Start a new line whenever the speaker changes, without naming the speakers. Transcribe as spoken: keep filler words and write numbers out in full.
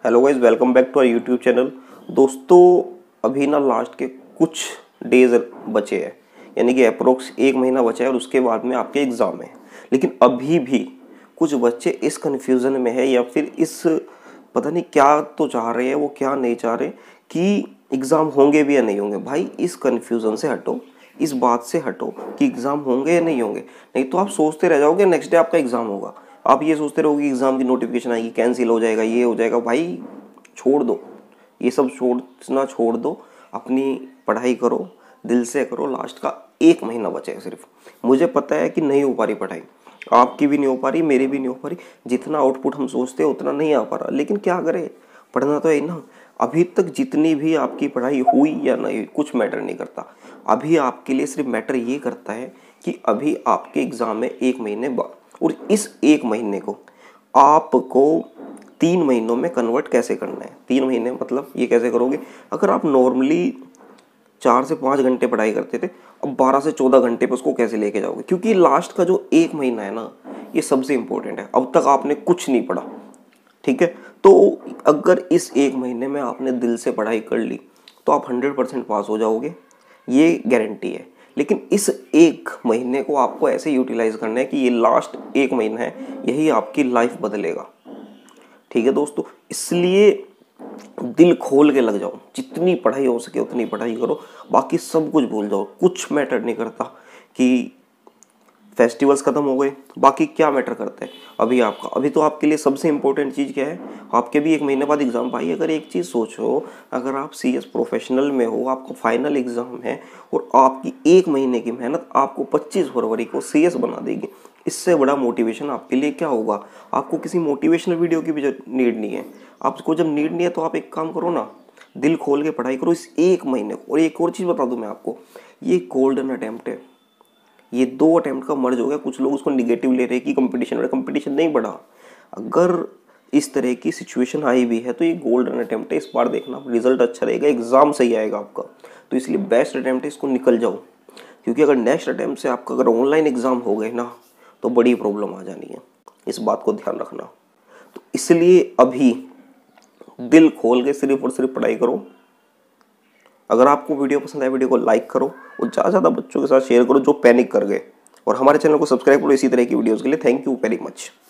Hello guys, welcome back to our YouTube channel. दोस्तों अभी ना लास्ट के कुछ डेज बचे हैं, यानी कि अप्रोक्स एक महीना बचा है और उसके बाद में आपके एग्ज़ाम है। लेकिन अभी भी कुछ बच्चे इस कन्फ्यूज़न में है या फिर इस पता नहीं क्या तो चाह रहे हैं, वो क्या नहीं चाह रहे कि एग्ज़ाम होंगे भी या नहीं होंगे। भाई इस कन्फ्यूज़न से हटो, इस बात से हटो कि एग्ज़ाम होंगे या नहीं होंगे, नहीं तो आप सोचते रह जाओगे नेक्स्ट डे आपका एग्ज़ाम होगा। आप ये सोचते रहोगे एग्ज़ाम की नोटिफिकेशन आएगी, कैंसिल हो जाएगा, ये हो जाएगा। भाई छोड़ दो, ये सब सोचना छोड़ दो, अपनी पढ़ाई करो, दिल से करो। लास्ट का एक महीना बचा है सिर्फ। मुझे पता है कि नहीं हो पा रही पढ़ाई, आपकी भी नहीं हो पा रही, मेरी भी नहीं हो पा रही, जितना आउटपुट हम सोचते हैं उतना नहीं आ पा रहा, लेकिन क्या करें, पढ़ना तो है ना। अभी तक जितनी भी आपकी पढ़ाई हुई या नहीं कुछ मैटर नहीं करता। अभी आपके लिए सिर्फ मैटर ये करता है कि अभी आपके एग्ज़ाम है एक महीने बाद, और इस एक महीने को आपको तीन महीनों में कन्वर्ट कैसे करना है। तीन महीने मतलब ये कैसे करोगे, अगर आप नॉर्मली चार से पाँच घंटे पढ़ाई करते थे, अब बारह से चौदह घंटे पे उसको कैसे लेके जाओगे, क्योंकि लास्ट का जो एक महीना है ना, ये सबसे इम्पोर्टेंट है। अब तक आपने कुछ नहीं पढ़ा, ठीक है, तो अगर इस एक महीने में आपने दिल से पढ़ाई कर ली तो आप हंड्रेड परसेंट पास हो जाओगे, ये गारंटी है। लेकिन इस एक महीने को आपको ऐसे यूटिलाइज करना है कि ये लास्ट एक महीना है, यही आपकी लाइफ बदलेगा। ठीक है दोस्तों, इसलिए दिल खोल के लग जाओ, जितनी पढ़ाई हो सके उतनी पढ़ाई करो, बाकी सब कुछ भूल जाओ। कुछ मैटर नहीं करता कि फेस्टिवल्स खत्म हो गए, बाकी क्या मैटर करता है अभी आपका। अभी तो आपके लिए सबसे इंपॉर्टेंट चीज़ क्या है, आपके भी एक महीने बाद एग्ज़ाम। भाई अगर एक चीज़ सोचो, अगर आप सी एस प्रोफेशनल में हो, आपका फाइनल एग्ज़ाम है और आपकी एक महीने की मेहनत आपको पच्चीस फरवरी को सी एस बना देगी, इससे बड़ा मोटिवेशन आपके लिए क्या होगा। आपको किसी मोटिवेशनल वीडियो की भी नीड नहीं है। आपको जब नीड नहीं है तो आप एक काम करो ना, दिल खोल के पढ़ाई करो इस एक महीने को। और एक और चीज़ बता दूँ मैं आपको, ये गोल्डन अटैम्प्ट है, ये दो अटैम्प्ट का मर्ज हो गया। कुछ लोग उसको निगेटिव ले रहे हैं कि कंपटीशन में कंपटीशन नहीं बढ़ा। अगर इस तरह की सिचुएशन आई भी है तो ये गोल्डन अटैम्प्ट है, इस बार देखना रिजल्ट अच्छा रहेगा, एग्जाम सही आएगा आपका। तो इसलिए बेस्ट अटैम्प्ट है, इसको निकल जाओ, क्योंकि अगर नेक्स्ट अटैम्प्ट से आपका अगर ऑनलाइन एग्जाम हो गए ना तो बड़ी प्रॉब्लम आ जानी है, इस बात को ध्यान रखना। तो इसलिए अभी दिल खोल के सिर्फ और सिर्फ पढ़ाई करो। अगर आपको वीडियो पसंद आए वीडियो को लाइक करो और ज़्यादा से ज़्यादा बच्चों के साथ शेयर करो जो पैनिक कर गए, और हमारे चैनल को सब्सक्राइब करो इसी तरह की वीडियोस के लिए। Thank you very much.